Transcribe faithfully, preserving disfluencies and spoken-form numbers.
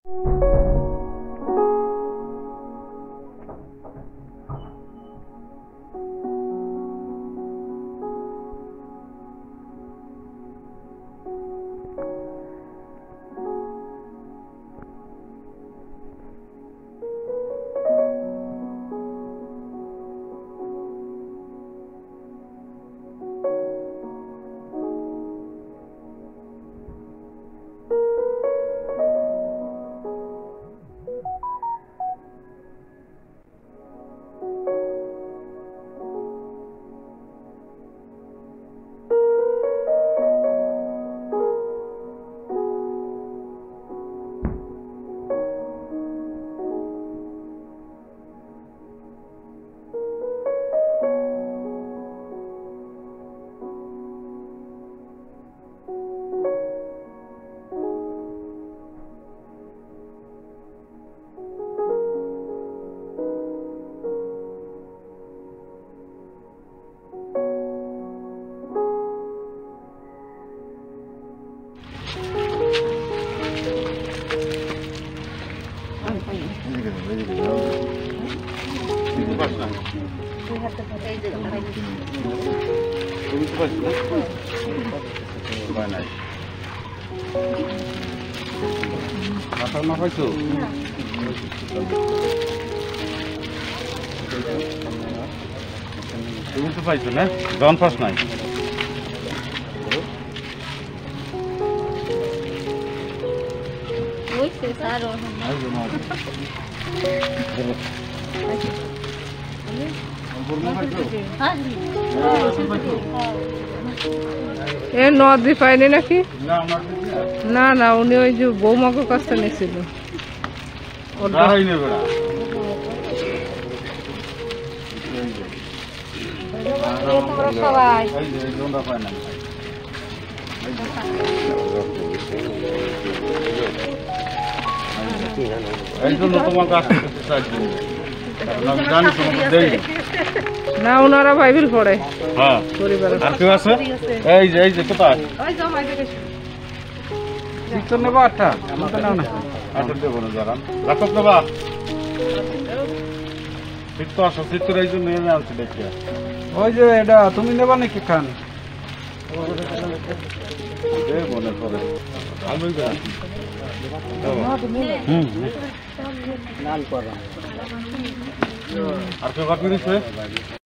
তুমি তো পাইছো না জন পাস নাই এ নদী পাইনি নাকি না না উনি ওই যে বৌমাকে কাছে নিয়েছিল এই জন্য তোমার কাছ না ওনারা বাইবেল পড়ে হ্যাঁ আর কেউ আছে এই যে এই যে কোথায় নেবা আটটা আটটা দেবো না যারা রাখব দেবা ঠিক তো আসো চিত্তর এই জন্য এনে আনছি দেখি ওই যে এটা তুমি নেবা নাকি খান মনে করে আমি আর কেউ বাকি দিচ্ছে